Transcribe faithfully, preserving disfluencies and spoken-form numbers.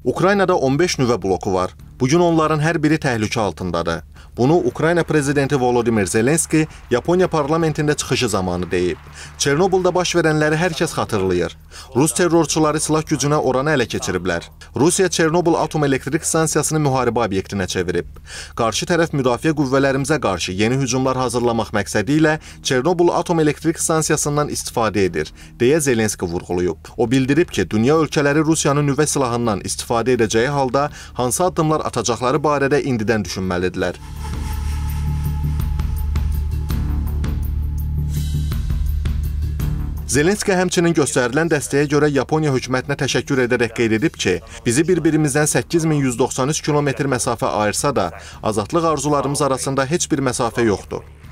Ukraynada on beş nüvə bloku var. Bugün onların hər biri təhlükə altındadır. Bunu Ukrayna prezidenti Volodymyr Zelenski Yaponiya parlamentində çıxışı zamanı deyib. Çernobılda baş verənləri hər kəs xatırlayır. Rus terrorçuları silah gücünə oranı ələ keçiriblər. Rusiya Çernobıl atom elektrik stansiyasını müharibə obyektinə çevirib. Qarşı tərəf müdafiə qüvvələrimizə qarşı yeni hücumlar hazırlamaq məqsədi ilə Çernobıl atom elektrik stansiyasından istifadə edir, deyə Zelenski vurğulayıb. O bildirib ki, dünya ölkələri Rusiyanın nüvə silahından istifadə edəcəyi halda hansı addımlar atacaqları barədə indidən düşünməlidirlər. Zelenski həmçinin göstərilən dəstəyə görə Yaponiya hökumətinə təşəkkür edərək qeyd edib ki, bizi bir-birimizdən səkkiz min yüz doxsan üç kilometr məsafə ayırsa da, azadlıq arzularımız arasında heç bir məsafə yoxdur.